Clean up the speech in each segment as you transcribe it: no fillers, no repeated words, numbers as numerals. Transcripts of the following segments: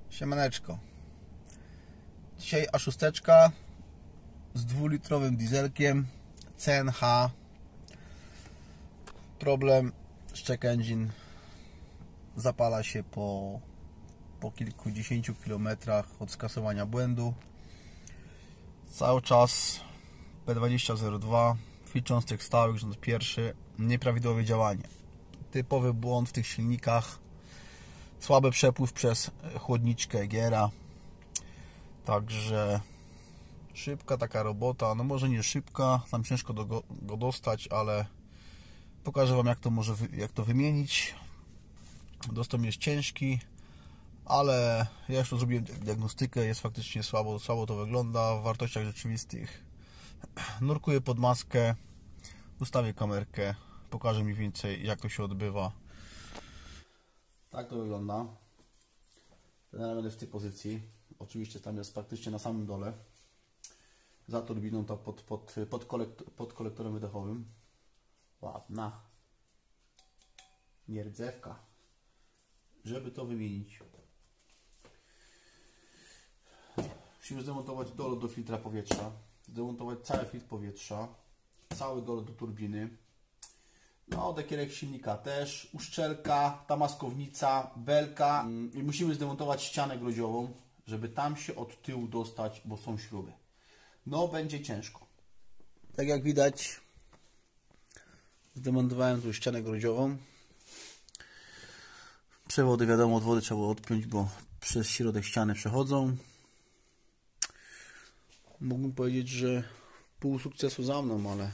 Siemaneczko. Dzisiaj A6 z 2-litrowym dieselkiem CNH. Problem, check engine zapala się po kilkudziesięciu kilometrach od skasowania błędu. Cały czas P2002, fit cząstek stałych, rząd pierwszy, nieprawidłowe działanie. Typowy błąd w tych silnikach, słaby przepływ przez chłodniczkę Egiera. Także szybka taka robota, no może nie szybka, tam ciężko go dostać, ale pokażę Wam jak to wymienić. Dostęp jest ciężki, ale ja już zrobiłem diagnostykę, jest faktycznie słabo to wygląda w wartościach rzeczywistych. Nurkuję pod maskę, ustawię kamerkę, pokażę mniej więcej jak to się odbywa. Tak to wygląda. Ten element w tej pozycji, oczywiście tam jest praktycznie na samym dole, za turbiną, to pod kolektorem wydechowym. Ładna nierdzewka. Żeby to wymienić, musimy zdemontować dolot do filtra powietrza, zdemontować cały filtr powietrza, cały dolot do turbiny, no dekierek silnika też, uszczelka, ta maskownica, belka i musimy zdemontować ścianę grodziową, żeby tam się od tyłu dostać, bo są śruby. No będzie ciężko. Tak jak widać, zdemontowałem tu ścianę grodziową. Przewody, wiadomo, od wody trzeba było odpiąć, bo przez środek ściany przechodzą. Mógłbym powiedzieć, że pół sukcesu za mną, ale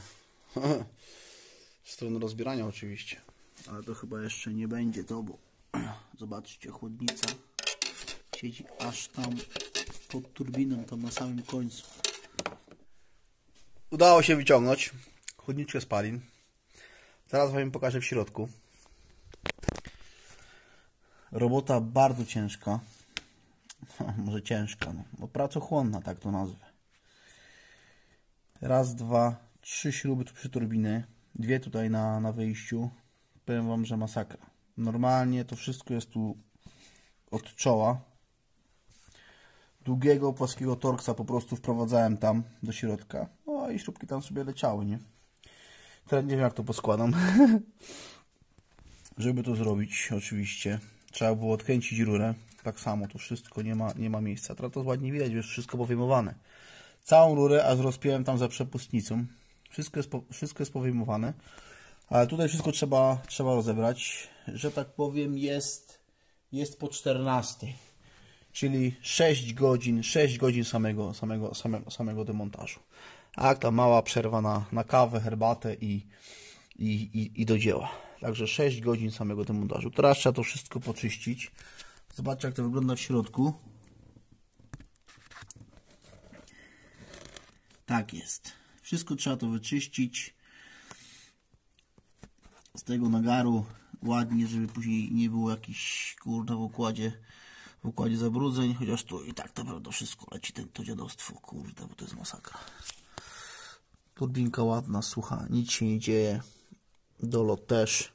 w stronę rozbierania oczywiście. Ale to chyba jeszcze nie będzie to, bo zobaczcie, chłodnica siedzi aż tam pod turbiną, tam na samym końcu. Udało się wyciągnąć chłodniczkę spalin. Zaraz Wam pokażę w środku. Robota bardzo ciężka. Może ciężka, no. Bo pracochłonna, tak to nazwę. Raz, dwa, trzy śruby tu przy turbinie. Dwie tutaj na wyjściu. Powiem Wam, że masakra. Normalnie to wszystko jest tu od czoła. Długiego, płaskiego torksa po prostu wprowadzałem tam do środka. No i śrubki tam sobie leciały, nie? Teraz nie wiem, jak to poskładam. Żeby to zrobić, oczywiście trzeba było odkręcić rurę. Tak samo, to wszystko nie ma miejsca. Teraz to ładnie widać, już wszystko powyjmowane. Całą rurę aż rozpiąłem tam za przepustnicą. Wszystko jest powyjmowane. Ale tutaj wszystko trzeba rozebrać. Że tak powiem, jest po 14. Czyli 6 godzin samego demontażu. A jak ta mała przerwa na kawę, herbatę i do dzieła. Także 6 godzin samego demontażu. Teraz trzeba to wszystko poczyścić. Zobaczcie, jak to wygląda w środku. Tak jest. Wszystko trzeba to wyczyścić z tego nagaru ładnie, żeby później nie było jakichś w układzie zabrudzeń, chociaż tu i tak naprawdę wszystko leci, to dziadostwo, kurde, bo to jest masakra. Turbinka ładna, sucha, nic się nie dzieje. Dolot też.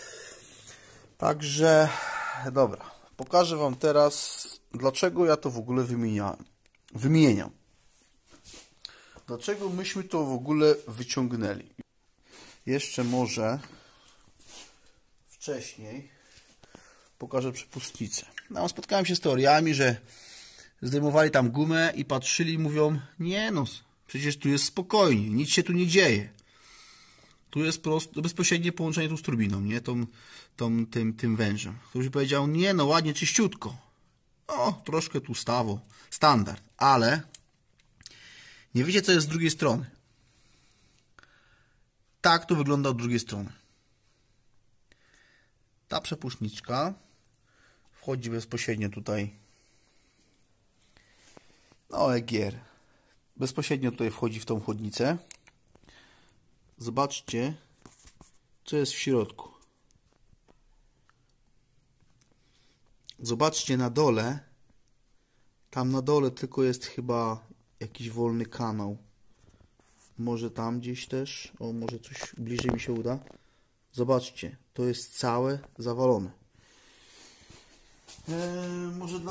Także dobra, pokażę Wam teraz, dlaczego ja to w ogóle wymieniam. Dlaczego myśmy to w ogóle wyciągnęli. Jeszcze może wcześniej pokażę przepustnicę. No, spotkałem się z teoriami, że zdejmowali tam gumę i patrzyli i mówią, nie no, przecież tu jest spokojnie, nic się tu nie dzieje. Tu jest bezpośrednie połączenie tu z turbiną, nie? Tym wężem. Ktoś powiedział, nie no, ładnie, czyściutko. O, troszkę tu standard, ale nie wiecie, co jest z drugiej strony. Tak to wygląda od drugiej strony. Ta przepuszniczka wchodzi bezpośrednio tutaj. No, Egier. Bezpośrednio tutaj wchodzi w tą chłodnicę. Zobaczcie, co jest w środku. Zobaczcie na dole. Tam na dole tylko jest chyba jakiś wolny kanał. Może tam gdzieś też. O, może coś bliżej mi się uda. Zobaczcie, to jest całe zawalone. Może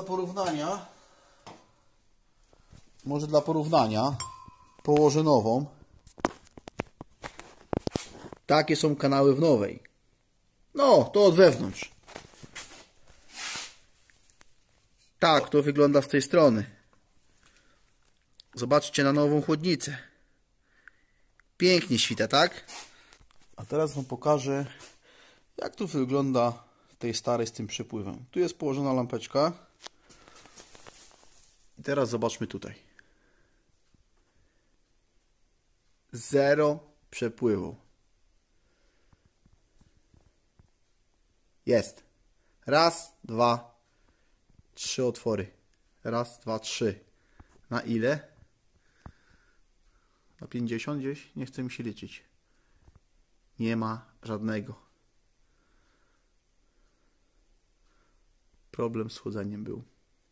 dla porównania położę nową. Takie są kanały w nowej. No, to od wewnątrz. Tak, to wygląda z tej strony. Zobaczcie na nową chłodnicę. Pięknie świta, tak? A teraz wam pokażę, jak tu wygląda w tej starej z tym przepływem. Tu jest położona lampeczka. I teraz zobaczmy tutaj. Zero przepływu. Jest. Raz, dwa, trzy otwory. Raz, dwa, trzy. Na ile? Na 50 gdzieś? Nie chce mi się liczyć. Nie ma żadnego. Problem z chłodzeniem był.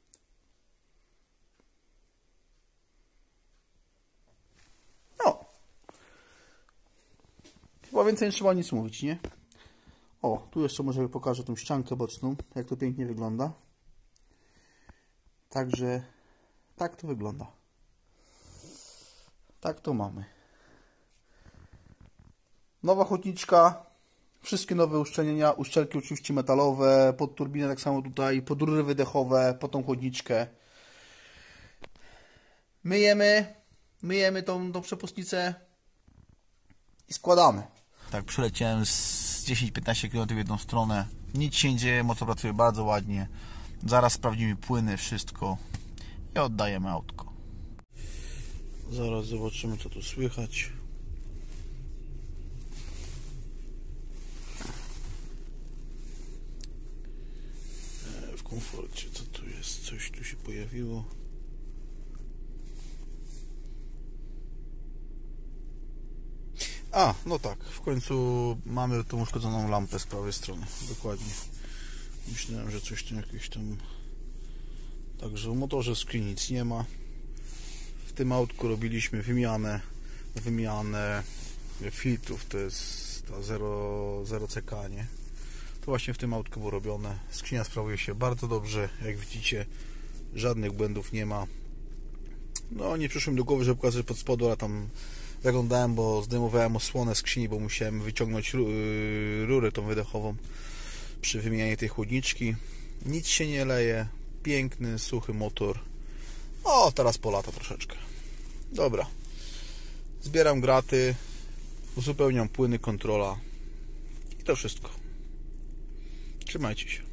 No. Chyba więcej nie trzeba nic mówić, nie? O, tu jeszcze może pokażę tą ściankę boczną, jak to pięknie wygląda. Także tak to wygląda. Tak to mamy. Nowa chłodniczka, wszystkie nowe uszczelnienia, uszczelki oczywiście metalowe, pod turbinę tak samo tutaj, pod rury wydechowe, pod tą chłodniczkę. Myjemy tą przepustnicę i składamy. Tak, przyleciałem z 10-15 km w jedną stronę. Nic się nie dzieje, motor pracuje bardzo ładnie. Zaraz sprawdzimy płyny, wszystko i oddajemy autko. Zaraz zobaczymy, co tu słychać. W komforcie, co tu jest? Coś tu się pojawiło. A, no tak, w końcu mamy tą uszkodzoną lampę z prawej strony. Dokładnie. Myślałem, że coś tam jakieś tam... Także w motorze screen nic nie ma. W tym autku robiliśmy wymianę filtrów, to jest ta 0CK, nie? To właśnie w tym autku było robione. Skrzynia sprawuje się bardzo dobrze, jak widzicie, żadnych błędów nie ma. No nie przyszło mi do głowy, żeby pokazać pod spodu, ale tam zaglądałem, bo zdejmowałem osłonę skrzyni, bo musiałem wyciągnąć rurę tą wydechową przy wymianie tej chłodniczki. Nic się nie leje, piękny, suchy motor. O, teraz polata troszeczkę. Dobra, zbieram graty, uzupełniam płyny, kontrola i to wszystko. Trzymajcie się.